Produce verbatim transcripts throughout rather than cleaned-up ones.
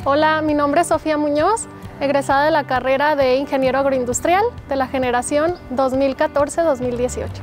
Hola, mi nombre es Sofía Muñoz, egresada de la carrera de Ingeniero Agroindustrial de la generación dos mil catorce dos mil dieciocho.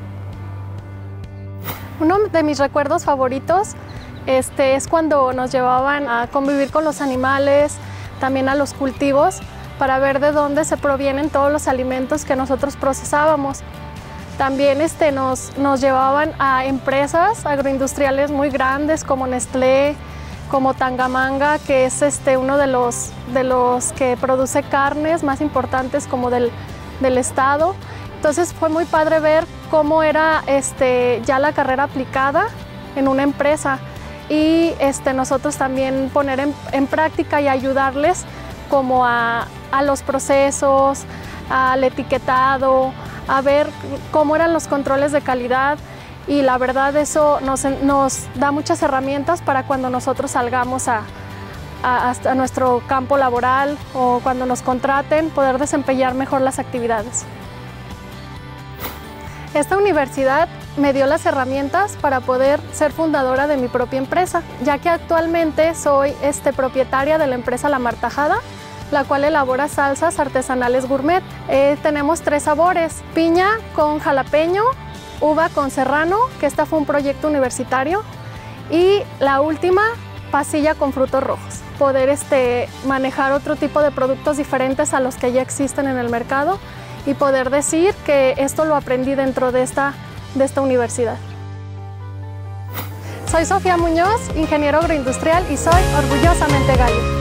Uno de mis recuerdos favoritos este, es cuando nos llevaban a convivir con los animales, también a los cultivos, para ver de dónde se provienen todos los alimentos que nosotros procesábamos. También este, nos, nos llevaban a empresas agroindustriales muy grandes como Nestlé, como Tangamanga, que es este, uno de los, de los que produce carnes más importantes como del, del estado. Entonces fue muy padre ver cómo era este, ya la carrera aplicada en una empresa y este, nosotros también poner en, en práctica y ayudarles como a, a los procesos, al etiquetado, a ver cómo eran los controles de calidad. Y la verdad eso nos, nos da muchas herramientas para cuando nosotros salgamos a, a, a nuestro campo laboral o cuando nos contraten, poder desempeñar mejor las actividades. Esta universidad me dio las herramientas para poder ser fundadora de mi propia empresa, ya que actualmente soy este, propietaria de la empresa La Martajada, la cual elabora salsas artesanales gourmet. Eh, tenemos tres sabores: piña con jalapeño, uva con serrano, que esta fue un proyecto universitario, y la última, pasilla con frutos rojos. Poder este, manejar otro tipo de productos diferentes a los que ya existen en el mercado y poder decir que esto lo aprendí dentro de esta, de esta universidad. Soy Sofía Muñoz, ingeniero agroindustrial, y soy orgullosamente gallo.